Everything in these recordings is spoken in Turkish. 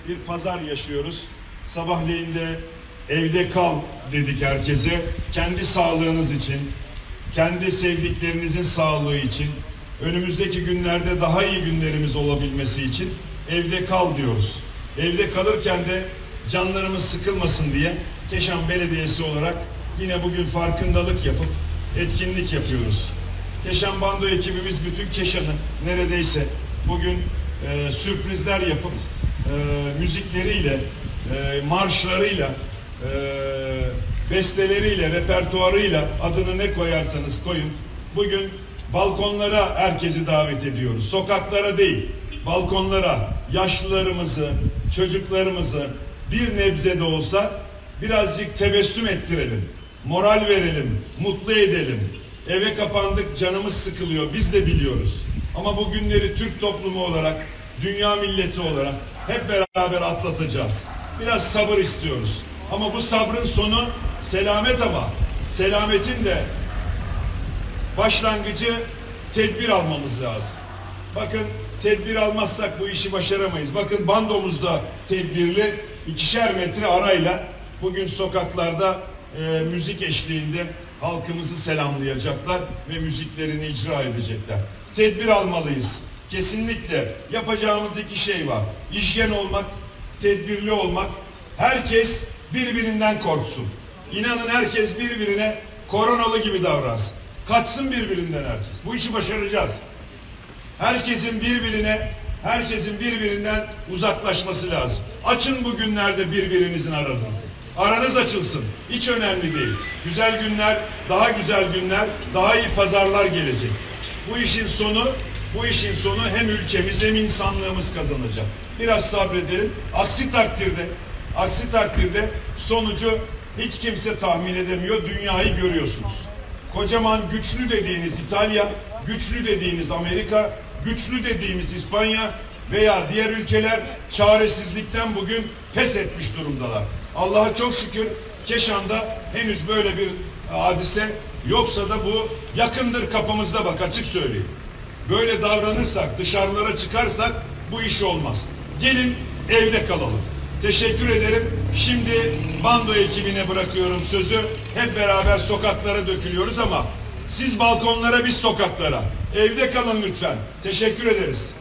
bir pazar yaşıyoruz. Sabahleyin de evde kal dedik herkese. Kendi sağlığınız için, kendi sevdiklerinizin sağlığı için, önümüzdeki günlerde daha iyi günlerimiz olabilmesi için evde kal diyoruz. Evde kalırken de canlarımız sıkılmasın diye Keşan Belediyesi olarak yine bugün farkındalık yapıp etkinlik yapıyoruz. Keşan Bando ekibimiz bütün Keşan'ı neredeyse bugün sürprizler yapıp müzikleriyle, marşlarıyla, besteleriyle, repertuarıyla, adını ne koyarsanız koyun, bugün balkonlara herkesi davet ediyoruz. Sokaklara değil, balkonlara yaşlılarımızı, çocuklarımızı bir nebze de olsa birazcık tebessüm ettirelim, moral verelim, mutlu edelim. Eve kapandık, canımız sıkılıyor, biz de biliyoruz. Ama bu günleri Türk toplumu olarak, dünya milleti olarak hep beraber atlatacağız. Biraz sabır istiyoruz. Ama bu sabrın sonu selamet, ama selametin de başlangıcı tedbir almamız lazım. Bakın, tedbir almazsak bu işi başaramayız. Bakın, bandomuzda tedbirli, 2'şer metre arayla bugün sokaklarda müzik eşliğinde halkımızı selamlayacaklar ve müziklerini icra edecekler. Tedbir almalıyız. Kesinlikle yapacağımız 2 şey var. Hijyen olmak, tedbirli olmak. Herkes birbirinden korksun. İnanın herkes birbirine koronalı gibi davransın. Kaçsın birbirinden herkes. Bu işi başaracağız. Herkesin birbirinden uzaklaşması lazım. Açın bu günlerde birbirinizin aranızı. Aranız açılsın. Hiç önemli değil. Güzel günler, daha güzel günler, daha iyi pazarlar gelecek. Bu işin sonu hem ülkemiz hem insanlığımız kazanacak. Biraz sabredelim. Aksi takdirde sonucu hiç kimse tahmin edemiyor. Dünyayı görüyorsunuz. Kocaman güçlü dediğiniz İtalya, güçlü dediğiniz Amerika, güçlü dediğimiz İspanya veya diğer ülkeler çaresizlikten bugün pes etmiş durumdalar. Allah'a çok şükür Keşan'da henüz böyle bir hadise yoksa da bu yakındır kapımızda, bak açık söyleyeyim. Böyle davranırsak, dışarılara çıkarsak bu iş olmaz. Gelin evde kalalım. Teşekkür ederim. Şimdi bando ekibine bırakıyorum sözü. Hep beraber sokaklara dökülüyoruz ama siz balkonlara, biz sokaklara. Evde kalın lütfen. Teşekkür ederiz.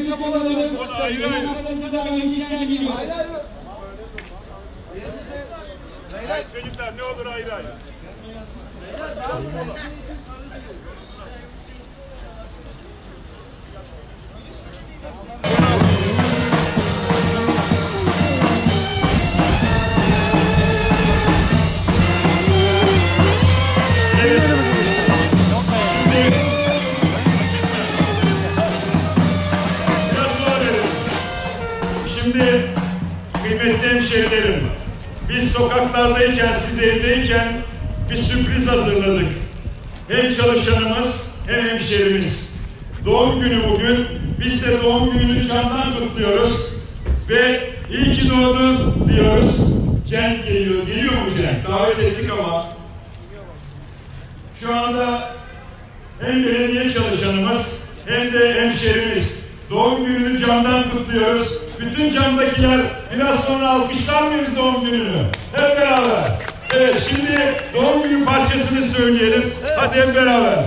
kapatalım. Ayrı ayrı. Hayır çocuklar ne olur ayrı ayrı. Şimdi kıymetli hemşehrilerim, biz sokaklardayken, siz evdeyken bir sürpriz hazırladık. Hem çalışanımız hem hemşehrimiz. Doğum günü bugün. Biz de doğum gününü candan kutluyoruz. Ve iyi ki doğdun diyoruz. Cenk geliyor. Geliyor mu Cenk? Davet ettik ama. Şu anda hem belediye çalışanımız hem de hemşehrimiz. Doğum gününü candan kutluyoruz. Bütün camdakiler biraz sonra alkışlar mıyız doğum gününü? Hep beraber. Evet, şimdi doğum günü parçasını söyleyelim. Hadi hep beraber.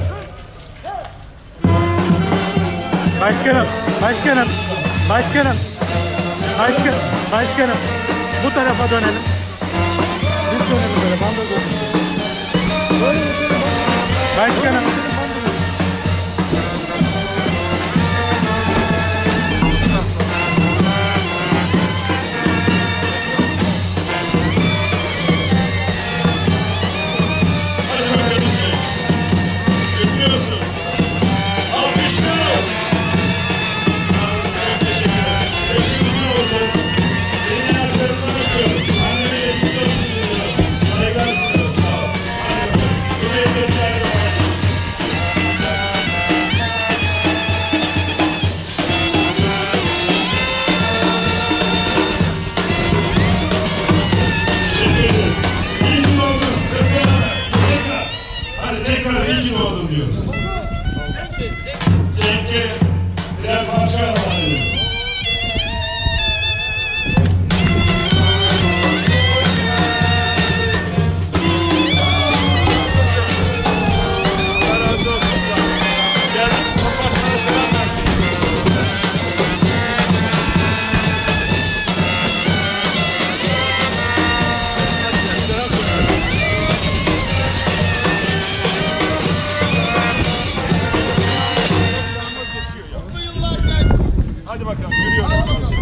Başkanım, başkanım, başkanım, başkanım. Bu tarafa dönelim. Biz dönelim böyle, ben de döneyim. Başkanım. Tekrar iyi ki doğdun diyoruz. Cenk'e birer parça alalım. Hadi bakalım, yürüyoruz.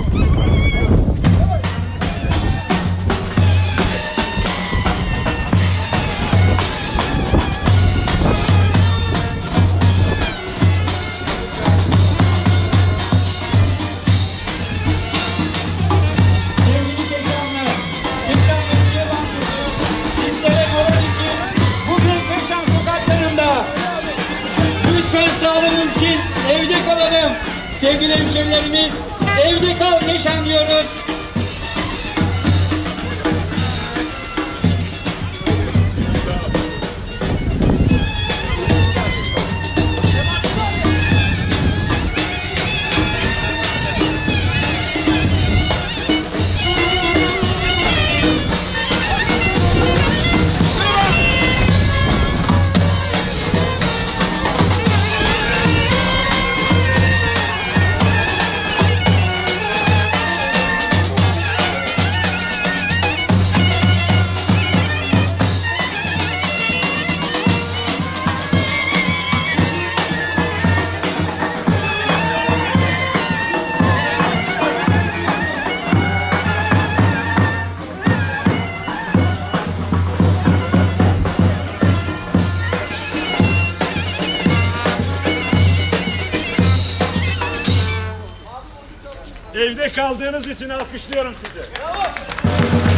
Sevgili Keşanlar, Keşan Belediye Bankası bizlere moral için bugün Keşan sokaklarında lütfen sağlığımız için evde kalalım. Sevgili hemşehrilerimiz, evde kal Keşan diyoruz. Evde kaldığınız için alkışlıyorum sizi. Bravo.